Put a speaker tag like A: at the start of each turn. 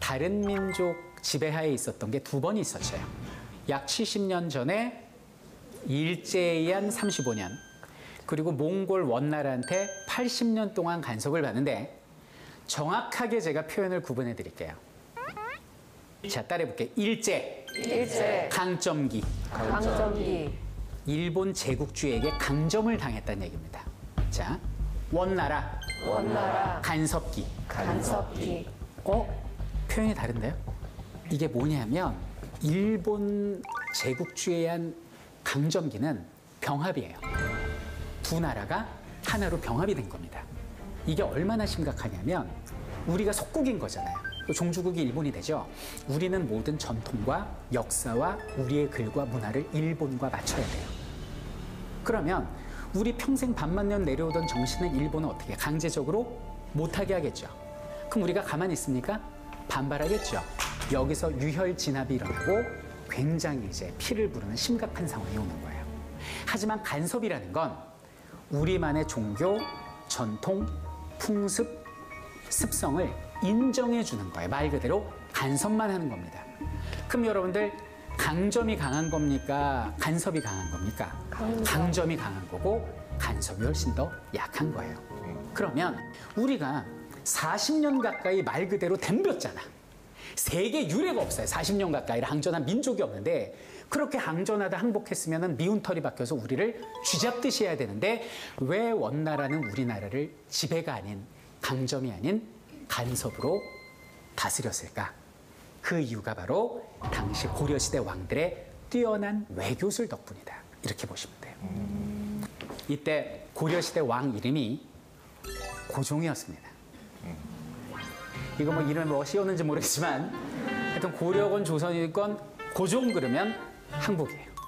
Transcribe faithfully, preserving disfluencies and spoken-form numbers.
A: 다른 민족 지배하에 있었던 게 두 번 있었어요. 약 칠십 년 전에 일제에 의한 삼십오 년, 그리고 몽골 원나라한테 팔십 년 동안 간섭을 받는데 정확하게 제가 표현을 구분해 드릴게요. 자, 따라해볼게요. 일제,
B: 일제,
A: 강점기,
B: 강점기,
A: 일본 제국주의에게 강점을 당했다는 얘기입니다. 자, 원나라,
B: 원나라,
A: 간섭기.
B: 간섭기.
A: 어? 표현이 다른데요? 이게 뭐냐면 일본 제국주의에 의한 강점기는 병합이에요. 두 나라가 하나로 병합이 된 겁니다. 이게 얼마나 심각하냐면 우리가 속국인 거잖아요. 종주국이 일본이 되죠. 우리는 모든 전통과 역사와 우리의 글과 문화를 일본과 맞춰야 돼요. 그러면 우리 평생 반만 년 내려오던 정신을 일본은 어떻게 강제적으로 못하게 하겠죠. 그럼 우리가 가만히 있습니까? 반발하겠죠. 여기서 유혈 진압이 일어나고 굉장히 이제 피를 부르는 심각한 상황이 오는 거예요. 하지만 간섭이라는 건 우리만의 종교, 전통, 풍습, 습성을 인정해 주는 거예요. 말 그대로 간섭만 하는 겁니다. 그럼 여러분들 강점이 강한 겁니까? 간섭이 강한 겁니까?
B: 강점.
A: 강점이 강한 거고 간섭이 훨씬 더 약한 거예요. 그러면 우리가 사십 년 가까이 말 그대로 덤볐잖아. 세계 유례가 없어요. 사십 년 가까이 항전한 민족이 없는데 그렇게 항전하다 항복했으면 미운 털이 박혀서 우리를 쥐잡듯이 해야 되는데 왜 원나라는 우리나라를 지배가 아닌 강점이 아닌 간섭으로 다스렸을까? 그 이유가 바로 당시 고려시대 왕들의 뛰어난 외교술 덕분이다. 이렇게 보시면 돼요. 이때 고려시대 왕 이름이 고종이었습니다. 이거 뭐 이름을 뭐 씌웠는지 모르겠지만 하여튼 고려건 조선이건 고종 그러면 항복이에요.